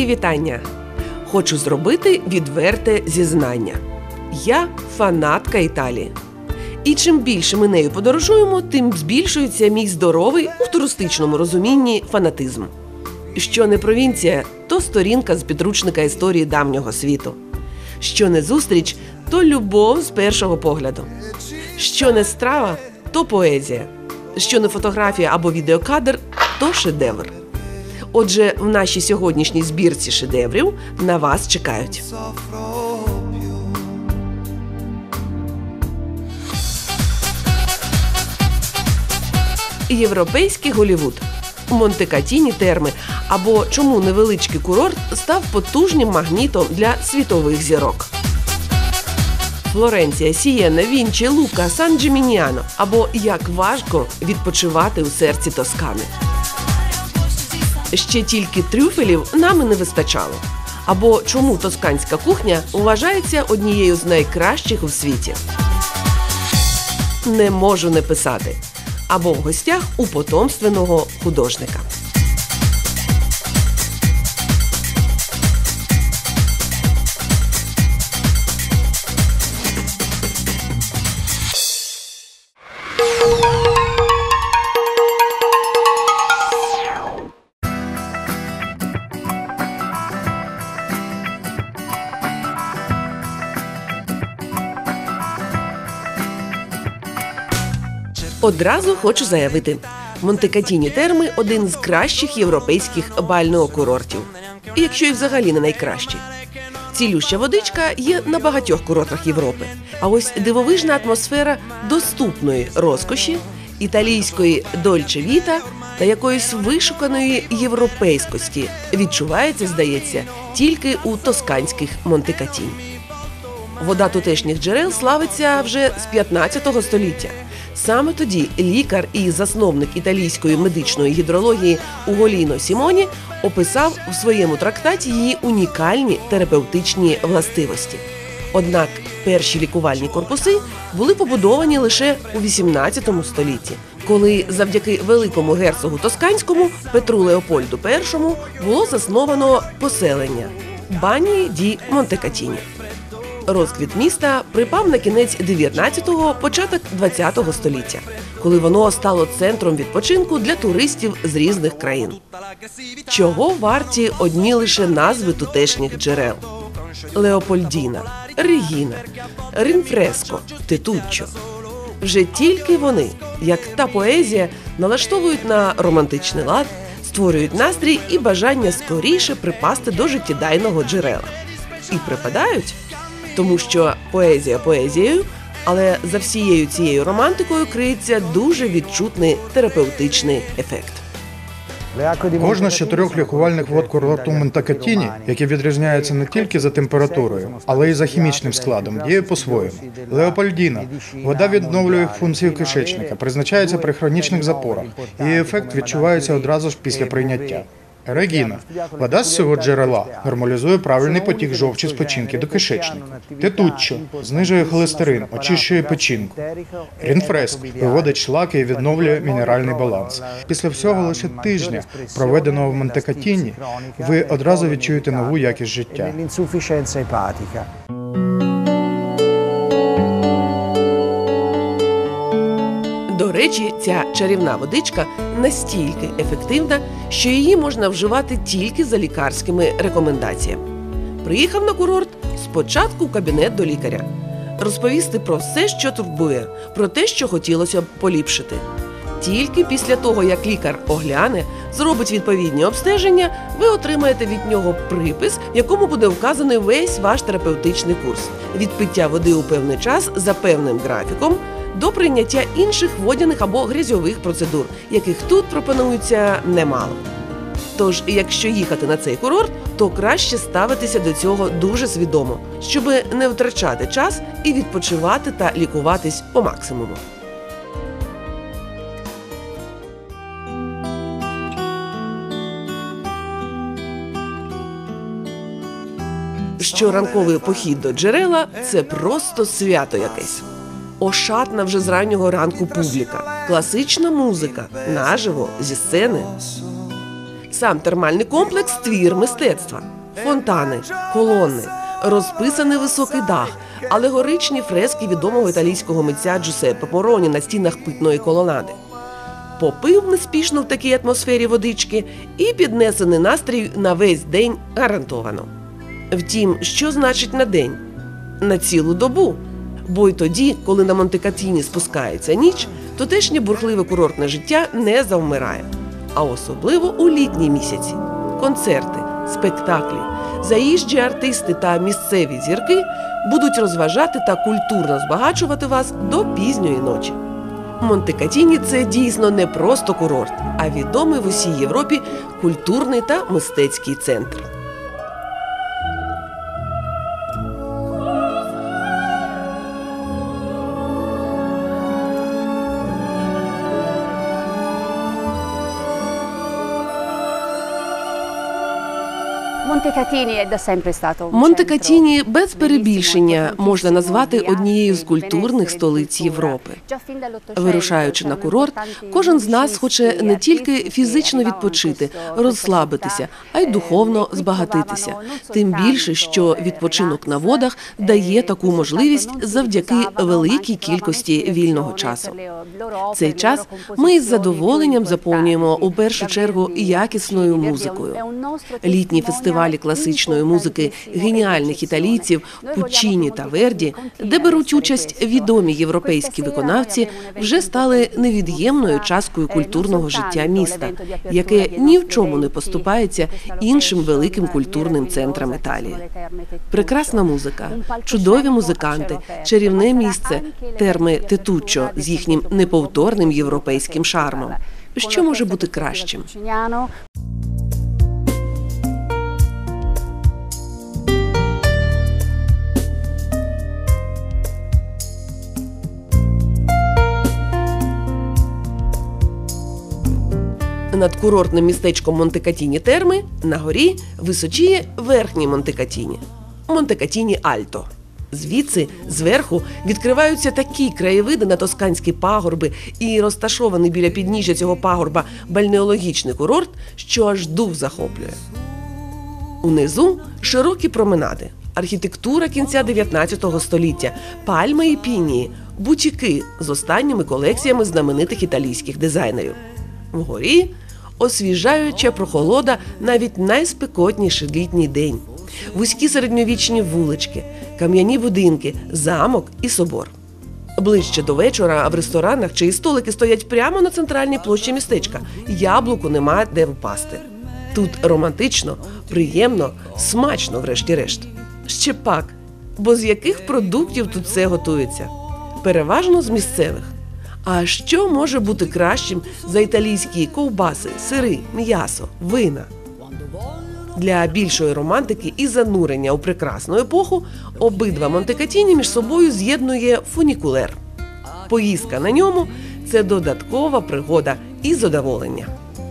вітання! Хочу зробити відверте зізнання. Я фанатка Італії. І чим більше ми нею подорожуємо, тим збільшується мій здоровий, у туристичному розумінні, фанатизм. Що не провінція, то сторінка з підручника історії давнього світу. Що не зустріч, то любов з першого погляду. Що не страва, то поезія. Що не фотографія або відеокадр, то шедевр. Отже, в нашій сьогоднішній збірці шедеврів на вас чекають. Європейський Голлівуд. Монте-Катіні терми, або чому невеличкий курорт став потужним магнітом для світових зірок. Флоренція, Сієна, Вінчі, Лука, Сан-Джимініано, або як важко відпочивати у серці Тоскани. Ще тільки трюфелів нам і не вистачало. Або чому тосканська кухня вважається однією з найкращих у світі. Не можу не писати. Або в гостях у потомственного художника. Одразу хочу заявити, Монте-Катіні терми – один з кращих європейських бальнеокурортів. І якщо і взагалі не найкращий. Цілюща водичка є на багатьох курортах Європи. А ось дивовижна атмосфера доступної розкоші, італійської дольче віта та якоїсь вишуканої європейськості відчувається, здається, тільки у тосканських Монте-Катіні. Вода тутешніх джерел славиться вже з 15 століття. Саме тоді лікар і засновник італійської медичної гідрології Уголіно Сімоні описав у своєму трактаті її унікальні терапевтичні властивості. Однак перші лікувальні корпуси були побудовані лише у 18 столітті, коли завдяки великому герцогу Тосканському Петру Леопольду І було засновано поселення Бані ді Монте-Катіні. Розквіт міста припав на кінець 19-го, початок 20-го століття, коли воно стало центром відпочинку для туристів з різних країн. Чого варті одні лише назви тутешніх джерел? Леопольдіна, Регіна, Рінфреско, Тетуччо. Вже тільки вони, як та поезія, налаштовують на романтичний лад, створюють настрій і бажання скоріше припасти до життєдайного джерела. І припадають, тому що поезія поезією, але за всією цією романтикою криється дуже відчутний терапевтичний ефект. Кожна з 4 лікувальних вод курорту Монте-Катіні, які відрізняються не тільки за температурою, але й за хімічним складом, діє по-своєму. Леопольдіна – вода відновлює функцію кишечника, призначається при хронічних запорах. Її ефект відчувається одразу ж після прийняття. Регіна – вода з цього джерела нормалізує правильний потік жовчі з печінки до кишечника. Тетуччо – знижує холестерин, очищує печінку. Рінфреско – виводить шлаки і відновлює мінеральний баланс. Після всього лише тижня, проведеного в Монте-Катіні, ви одразу відчуєте нову якість життя. До речі, ця чарівна водичка настільки ефективна, що її можна вживати тільки за лікарськими рекомендаціями. Приїхав на курорт – спочатку в кабінет до лікаря. Розповісти про все, що турбує, про те, що хотілося б поліпшити. Тільки після того, як лікар огляне, зробить відповідні обстеження, ви отримаєте від нього припис, в якому буде вказаний весь ваш терапевтичний курс. Від пиття води у певний час за певним графіком, до прийняття інших водяних або грязьових процедур, яких тут пропонується немало. Тож, якщо їхати на цей курорт, то краще ставитися до цього дуже свідомо, щоб не втрачати час і відпочивати та лікуватись по максимуму. Щоранковий похід до джерела – це просто свято якесь. Ошатна вже з раннього ранку публіка, класична музика, наживо, зі сцени. Сам термальний комплекс – твір мистецтва. Фонтани, колони, розписаний високий дах, алегоричні фрески відомого італійського митця Джузеппе Мороні на стінах питної колонади. Попив неспішно в такій атмосфері водички і піднесений настрій на весь день гарантовано. Втім, що значить на день? На цілу добу. Бо й тоді, коли на Монте-Катіні спускається ніч, тутешнє бурхливе курортне життя не завмирає. А особливо у літні місяці. Концерти, спектаклі, заїжджі артисти та місцеві зірки будуть розважати та культурно збагачувати вас до пізньої ночі. Монте-Катіні – це дійсно не просто курорт, а відомий в усій Європі культурний та мистецький центр. Монте-Катіні без перебільшення можна назвати однією з культурних столиць Європи. Вирушаючи на курорт, кожен з нас хоче не тільки фізично відпочити, розслабитися, а й духовно збагатитися. Тим більше, що відпочинок на водах дає таку можливість завдяки великій кількості вільного часу. Цей час ми із задоволенням заповнюємо у першу чергу якісною музикою. Літні фестивалі класичної музики геніальних італійців Пуччіні та Верді, де беруть участь відомі європейські виконавці, вже стали невід'ємною часткою культурного життя міста, яке ні в чому не поступається іншим великим культурним центрам Італії. Прекрасна музика, чудові музиканти, чарівне місце – терми Тетуччо з їхнім неповторним європейським шармом. Що може бути кращим? Над курортним містечком Монте-Катіні Терми на горі височіє верхній Монте-Катіні – Монте-Катіні Альто. Звідси, зверху, відкриваються такі краєвиди на тосканські пагорби і розташований біля підніжжя цього пагорба бальнеологічний курорт, що аж дух захоплює. Унизу – широкі променади, архітектура кінця 19 століття, пальми і пінії, бутіки з останніми колекціями знаменитих італійських дизайнерів. Вгорі – освіжаюча прохолода навіть найспекотніший літній день. Вузькі середньовічні вулички, кам'яні будинки, замок і собор. Ближче до вечора в ресторанах чиї столики стоять прямо на центральній площі містечка. Яблуку нема де впасти. Тут романтично, приємно, смачно врешті-решт. Ще пак, бо з яких продуктів тут все готується? Переважно з місцевих. А що може бути кращим за італійські ковбаси, сири, м'ясо, вина? Для більшої романтики і занурення у прекрасну епоху обидва Монте-Катіні між собою з'єднує фунікулер. Поїздка на ньому – це додаткова пригода і задоволення.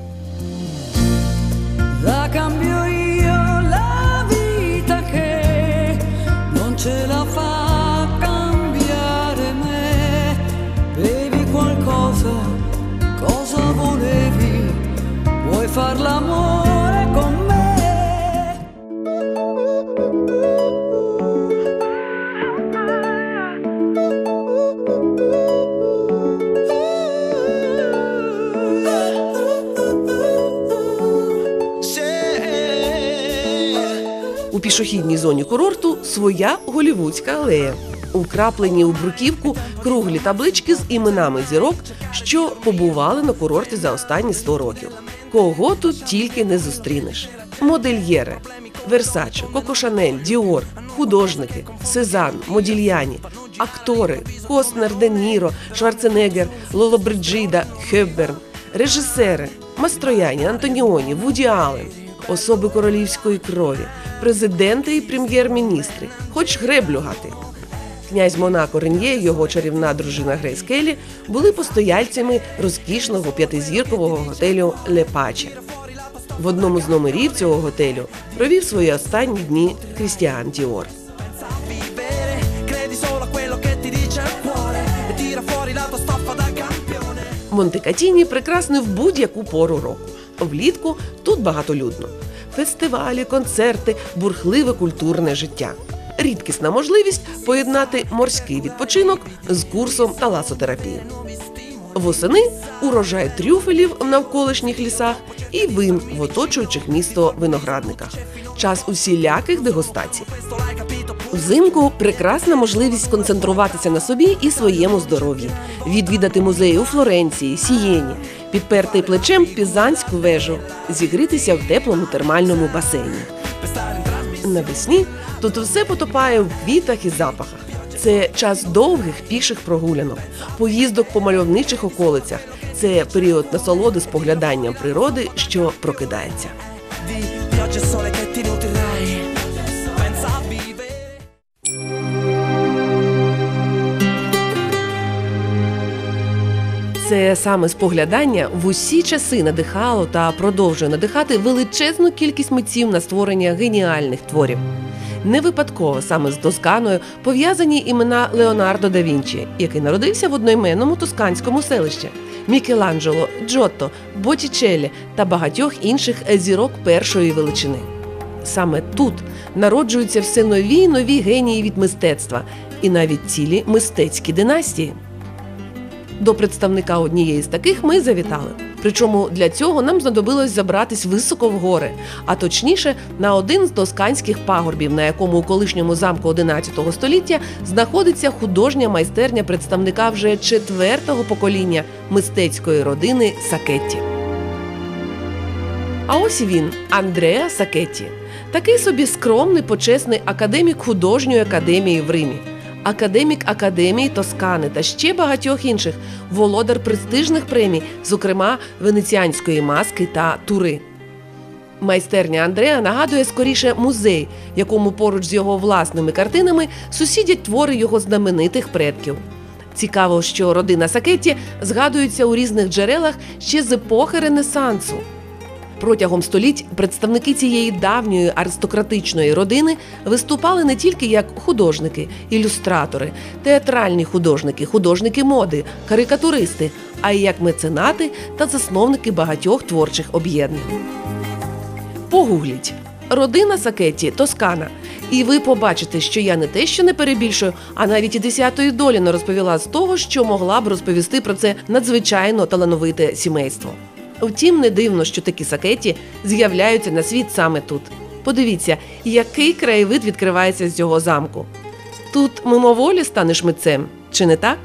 У пішохідній зоні курорту своя голлівудська алея. Вкраплені у бруківку круглі таблички з іменами зірок, що побували на курорті за останні 100 років. Кого тут тільки не зустрінеш. Модельєри – Версаче, Коко Шанель, Діор, художники – Сезанн, Модільяні, актори – Костнер, Де Ніро, Шварценеггер, Лолобриджида, Хепберн, режисери – Мастрояні, Антоніоні, Вуді Аллен, особи королівської крові, президенти і прем'єр-міністри, хоч греблю гати. Князь Монако Рен'є і його чарівна дружина Грейс Келлі були постояльцями розкішного п'ятизіркового готелю «Ле Паче». В одному з номерів цього готелю провів свої останні дні Крістіан Діор. Монте-Катіні прекрасний в будь-яку пору року. Влітку тут багатолюдно. фестивалі, концерти, бурхливе культурне життя. Рідкісна можливість поєднати морський відпочинок з курсом таласотерапії. Восени – урожай трюфелів в навколишніх лісах і вин в оточуючих місто виноградниках. Час усіляких дегустацій. Взимку – прекрасна можливість сконцентруватися на собі і своєму здоров'ї, відвідати музеї у Флоренції, Сієні, підперти плечем Пізанську вежу, зігрітися в теплому термальному басейні. Навесні тут все потопає в квітах і запахах. Це час довгих піших прогулянок, поїздок по мальовничих околицях. Це період насолоди спогляданням природи, що прокидається. Це саме споглядання в усі часи надихало та продовжує надихати величезну кількість митців на створення геніальних творів. Не випадково саме з Тосканою пов'язані імена Леонардо да Вінчі, який народився в одноіменному тосканському селищі, Мікеланджело, Джотто, Боттічеллі та багатьох інших зірок першої величини. Саме тут народжуються все нові й нові генії від мистецтва і навіть цілі мистецькі династії. До представника однієї з таких ми завітали. Причому для цього нам знадобилось забратись високо в гори, а точніше на один з тосканських пагорбів, на якому у колишньому замку XI століття знаходиться художня майстерня представника вже 4-го покоління мистецької родини Сакетті. А ось і він, Андреа Сакетті. Такий собі скромний, почесний академік художньої академії в Римі. Академік Академії Тоскани та ще багатьох інших, володар престижних премій, зокрема Венеціанської маски та Тури. Майстерня Андреа нагадує скоріше музей, якому поруч з його власними картинами сусідять твори його знаменитих предків. Цікаво, що родина Сакетті згадується у різних джерелах ще з епохи Ренесансу. Протягом століть представники цієї давньої аристократичної родини виступали не тільки як художники, ілюстратори, театральні художники, художники моди, карикатуристи, а й як меценати та засновники багатьох творчих об'єднань. Погугліть «Родина Сакетті, Тоскана» і ви побачите, що я не те, що не перебільшую, а навіть і 10-ї долі не розповіла з того, що могла б розповісти про це надзвичайно талановите сімейство. Втім, не дивно, що такі Сакетті з'являються на світ саме тут. Подивіться, який краєвид відкривається з цього замку. Тут мимоволі станеш митцем, чи не так?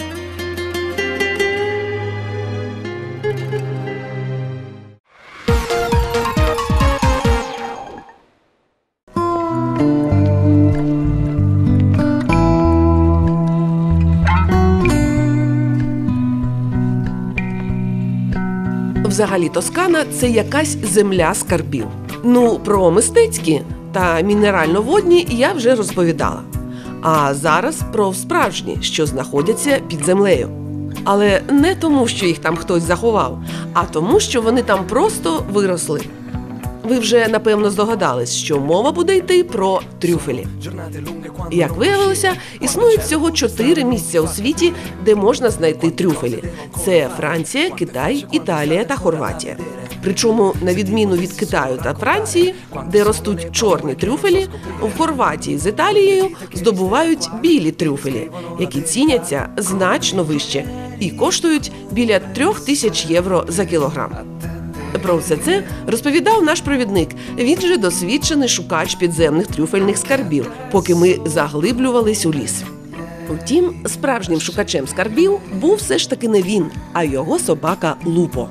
Взагалі Тоскана – це якась земля скарбів. Ну, про мистецькі та мінерально-водні я вже розповідала. А зараз про справжні, що знаходяться під землею. Але не тому, що їх там хтось заховав, а тому, що вони там просто виросли. Ви вже, напевно, здогадались, що мова буде йти про трюфелі. Як виявилося, існують всього 4 місця у світі, де можна знайти трюфелі. Це Франція, Китай, Італія та Хорватія. Причому, на відміну від Китаю та Франції, де ростуть чорні трюфелі, в Хорватії з Італією здобувають білі трюфелі, які ціняться значно вище і коштують біля 3000 євро за кілограм. Про все це розповідав наш провідник. Він же досвідчений шукач підземних трюфельних скарбів, поки ми заглиблювались у ліс. Втім, справжнім шукачем скарбів був все ж таки не він, а його собака Лупо.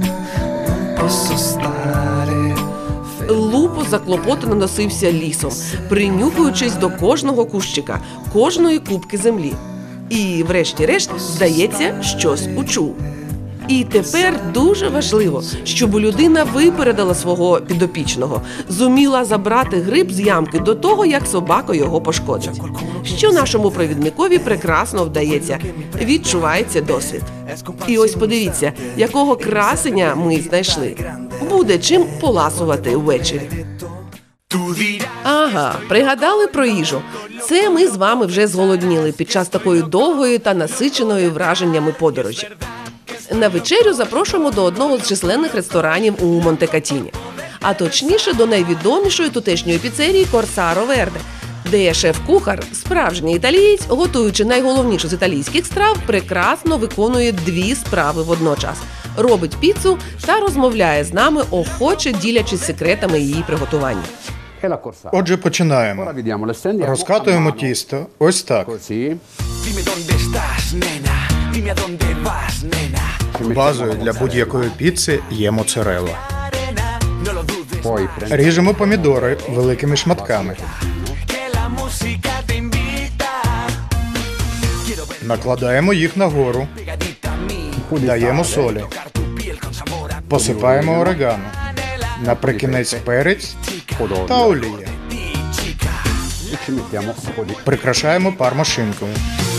Лупо заклопотано носився лісом, принюхуючись до кожного кущика, кожної купки землі. І, врешті-решт, здається, щось учув. І тепер дуже важливо, щоб людина випередила свого підопічного, зуміла забрати гриб з ямки до того, як собака його пошкодить. Що нашому провідникові прекрасно вдається, відчувається досвід. І ось подивіться, якого красеня ми знайшли. Буде чим поласувати ввечері. Ага, пригадали про їжу. Це ми з вами вже зголодніли під час такої довгої та насиченої враженнями подорожі. На вечерю запрошуємо до одного з численних ресторанів у Монте-Катіні. а точніше до найвідомішої тутешньої піцерії Корсаро Верде, де шеф-кухар, справжній італієць, готуючи найголовнішу з італійських страв, прекрасно виконує дві справи водночас – робить піцу та розмовляє з нами, охоче ділячись секретами її приготування. Отже, починаємо. Розкатуємо тісто ось так. Базою для будь-якої піци є моцарелла. Ріжемо помідори великими шматками. Накладаємо їх нагору. Даємо солі. Посипаємо орегано. Наприкінець перець та олія. Прикрашаємо пармашинкою.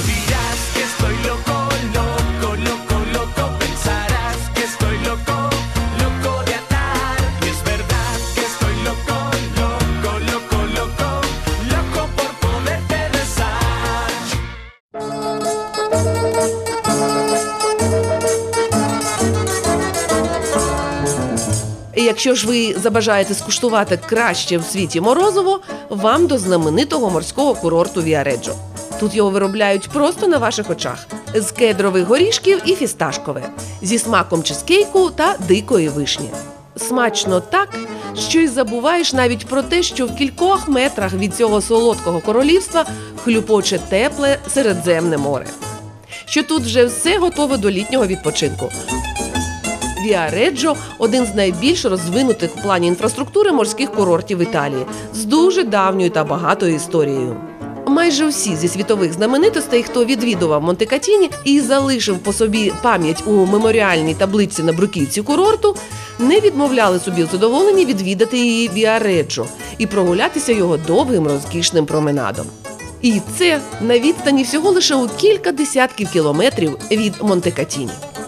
Якщо ж ви забажаєте скуштувати краще в світі морозиво, вам до знаменитого морського курорту Віареджо. Тут його виробляють просто на ваших очах. З кедрових горішків і фісташкове, зі смаком чизкейку та дикої вишні. Смачно так, що й забуваєш навіть про те, що в кількох метрах від цього солодкого королівства хлюпоче тепле Середземне море. Що тут вже все готове до літнього відпочинку. Віареджо – один з найбільш розвинутих в плані інфраструктури морських курортів Італії, з дуже давньою та багатою історією. Майже всі зі світових знаменитостей, хто відвідував Монте-Катіні і залишив по собі пам'ять у меморіальній таблиці на бруківці курорту, не відмовляли собі у задоволенні відвідати її Віареджо і прогулятися його довгим розкішним променадом. І це на відстані всього лише у кілька десятків кілометрів від Монте-Катіні.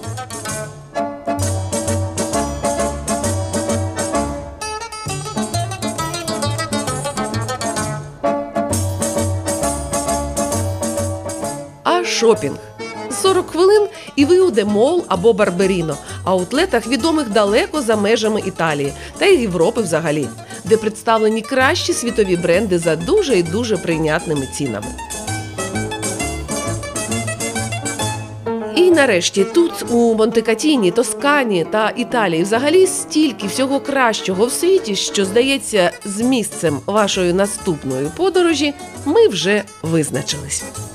Шопінг. 40 хвилин і ви у Демол або Барберіно, аутлетах, відомих далеко за межами Італії та й Європи взагалі, де представлені кращі світові бренди за дуже і дуже прийнятними цінами. І нарешті тут, у Монте-Катіні, Тоскані та Італії взагалі стільки всього кращого в світі, що, здається, з місцем вашої наступної подорожі ми вже визначились.